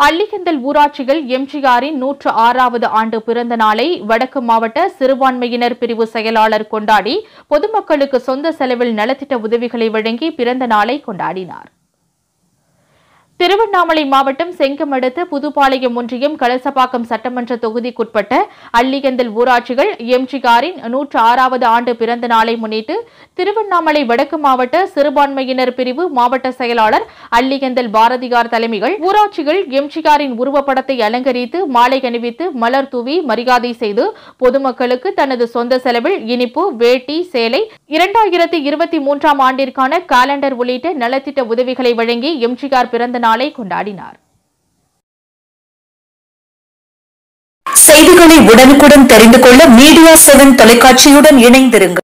அள்ளிகந்தல் ஊராட்சியில் எம்ஜிஆரின் 106வது ஆண்டு பிறந்த நாளை வடக்கு மாவட்ட சிறுபான்மையினர் பிரிவு செயலாளர் கொண்டாடி பொதுமக்களுக்கு சொந்த செலவில் நலத்திட்ட உதவிகளை வழங்கி பிறந்த நாளை கொண்டாடினார். திருவண்ணாமலை மாவட்டம் செங்கம் அடுத்த புதுப்பாளையம் ஒன்றியம் கலசப்பாக்கம் சட்டமன்ற தொகுதிக்குட்பட்ட அள்ளிகந்தல் ஊராட்சிகள் எம்ஜிஆரின் 106வது ஆண்டு பிறந்த நாளை முன்னிட்டு திருவண்ணாமலை வடக்கு மாவட்ட சிறுபான்மையினர் பிரிவு மாவட்ட செயலாளர் அள்ளிகந்தல் பாரதியார் தலைமையில் ஊராட்சிகள் எம்ஜிஆரின் உருவப்படத்தை அலங்கரித்து மாலை அணிவித்து மலர் தூவி மரியாதை செய்து பொதுமக்களுக்கு தனது சொந்த செலவில் இனிப்பு, வேட்டி, சேலை, 2023ஆம் ஆண்டிற்கான காலண்டர் உள்ளிட்ட நலத்திட்ட உதவிகளை வழங்கி எம்ஜிஆர் பிறந்த நாளை கொண்டாடினார். செய்திகளை உடனுக்குடன் தெரிந்து கொள்ள மீடியா 7 தொலைக்காட்சியுடன் இணைந்திருங்கள்.